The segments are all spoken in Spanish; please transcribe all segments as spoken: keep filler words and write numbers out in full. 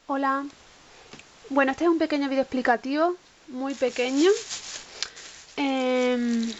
Hola, bueno, este es un pequeño vídeo explicativo, muy pequeño, eh,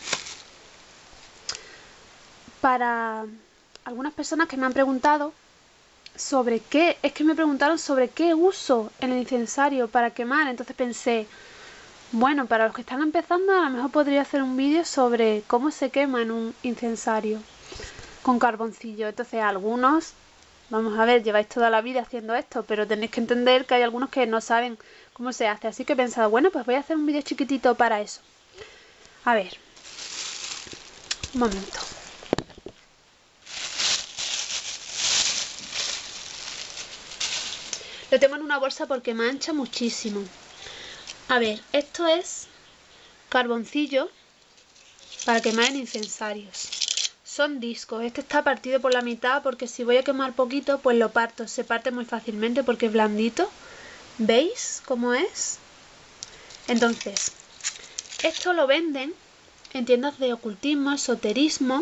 para algunas personas que me han preguntado sobre qué, es que me preguntaron sobre qué uso en el incensario para quemar. Entonces pensé, bueno, para los que están empezando a lo mejor podría hacer un vídeo sobre cómo se quema en un incensario con carboncillo. Entonces algunos, vamos a ver, lleváis toda la vida haciendo esto, pero tenéis que entender que hay algunos que no saben cómo se hace. Así que he pensado, bueno, pues voy a hacer un vídeo chiquitito para eso. A ver, un momento. Lo tengo en una bolsa porque mancha muchísimo. A ver, esto es carboncillo para quemar en incensarios. Son discos. Este está partido por la mitad porque si voy a quemar poquito, pues lo parto. Se parte muy fácilmente porque es blandito. ¿Veis cómo es? Entonces, esto lo venden en tiendas de ocultismo, esoterismo.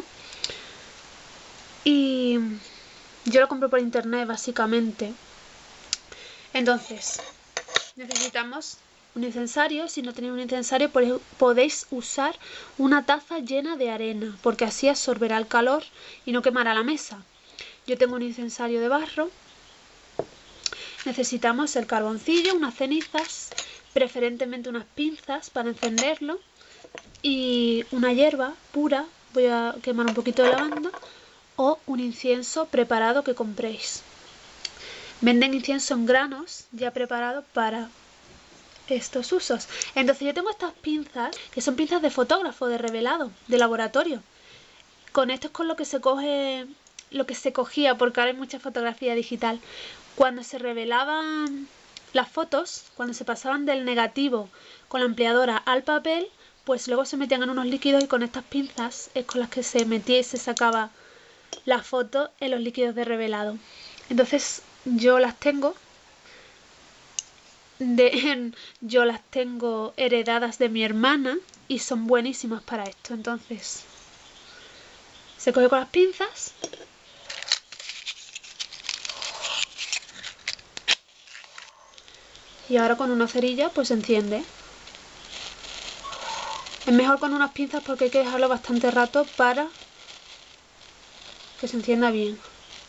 Y yo lo compro por internet básicamente. Entonces, necesitamos un incensario. Si no tenéis un incensario, podéis usar una taza llena de arena, porque así absorberá el calor y no quemará la mesa. Yo tengo un incensario de barro. Necesitamos el carboncillo, unas cenizas, preferentemente unas pinzas para encenderlo, y una hierba pura, voy a quemar un poquito de lavanda, o un incienso preparado que compréis. Venden incienso en granos ya preparado para estos usos. Entonces yo tengo estas pinzas, que son pinzas de fotógrafo, de revelado, de laboratorio. Con esto es con lo que se coge, lo que se cogía, porque ahora hay mucha fotografía digital. Cuando se revelaban las fotos, cuando se pasaban del negativo con la ampliadora al papel, pues luego se metían en unos líquidos y con estas pinzas es con las que se metía y se sacaba la foto en los líquidos de revelado. Entonces yo las tengo de, yo las tengo heredadas de mi hermana y son buenísimas para esto. Entonces se coge con las pinzas y ahora con una cerilla pues se enciende. Es mejor con unas pinzas porque hay que dejarlo bastante rato para que se encienda bien.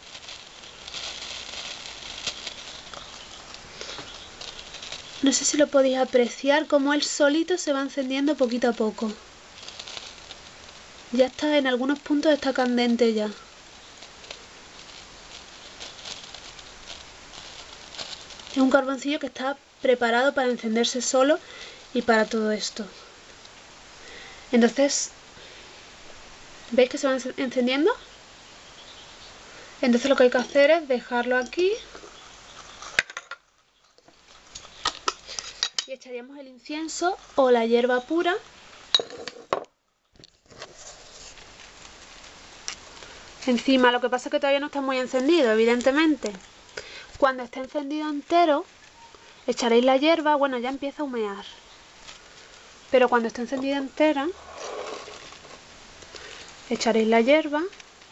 No sé si lo podéis apreciar, como él solito se va encendiendo poquito a poco. Ya está, en algunos puntos está candente ya. Es un carboncillo que está preparado para encenderse solo y para todo esto. Entonces, ¿veis que se va encendiendo? Entonces lo que hay que hacer es dejarlo aquí. Y echaríamos el incienso o la hierba pura. Encima, lo que pasa es que todavía no está muy encendido, evidentemente. Cuando esté encendido entero, echaréis la hierba, bueno, ya empieza a humear. Pero cuando esté encendida entera, echaréis la hierba.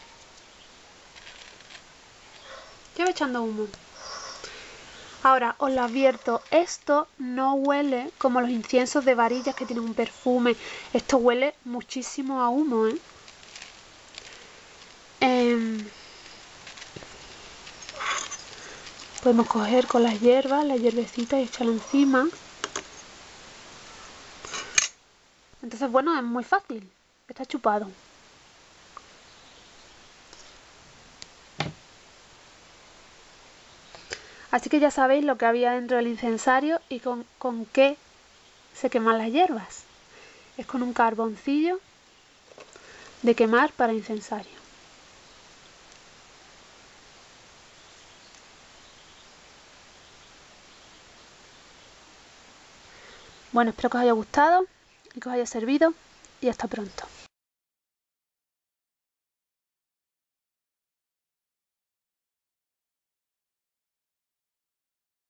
Lleva echando humo. Ahora, os lo advierto, esto no huele como los inciensos de varillas que tienen un perfume. Esto huele muchísimo a humo, ¿eh? Eh, podemos coger con las hierbas, la hierbecita y echarla encima. Entonces, bueno, es muy fácil. Está chupado. Así que ya sabéis lo que había dentro del incensario y con, con qué se queman las hierbas. Es con un carboncillo de quemar para incensario. Bueno, espero que os haya gustado y que os haya servido y hasta pronto.